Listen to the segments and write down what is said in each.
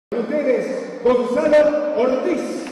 Ustedes, Gonzalo Ortiz.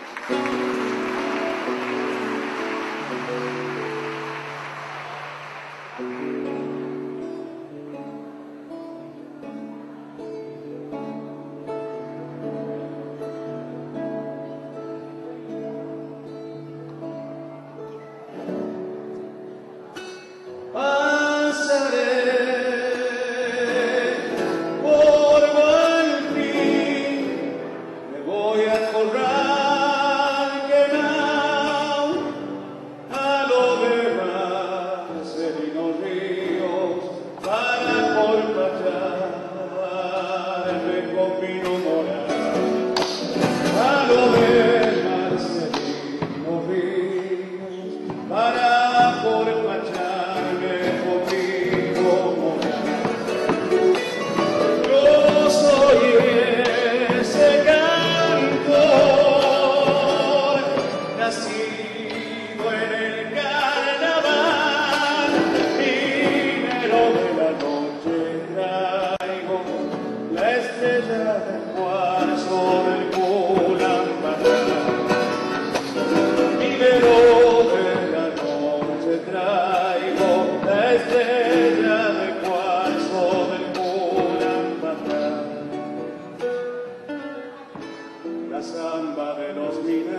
La samba de los mineros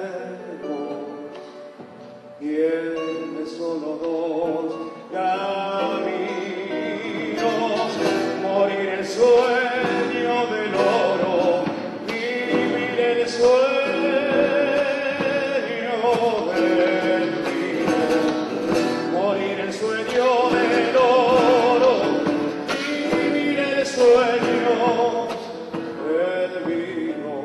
tiene solo dos caminos: morir el sueño del oro, vivir el sueño del vino. Morir el sueño del oro, vivir el sueño del vino.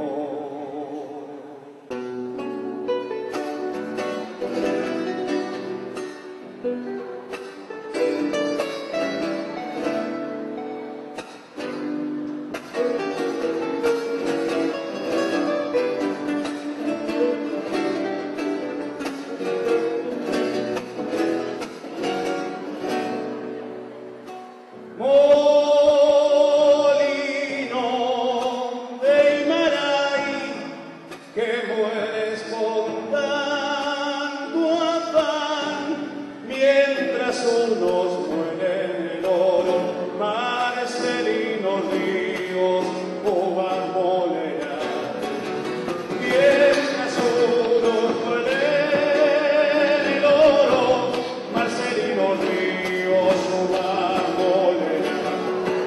Que mueres con tanto afán, mientras unos mueren el oro, Marcelino ríos, uvas molerán. Mientras unos mueren el oro, Marcelino ríos, uvas molerán.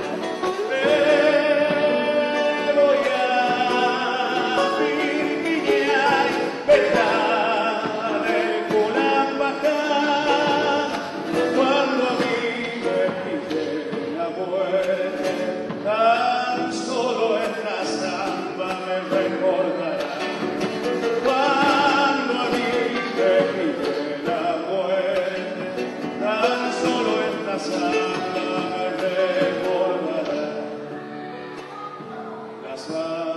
Tan solo esta samba me recordará cuando a mí me pide la muerte. Tan solo esta samba me recordará la samba.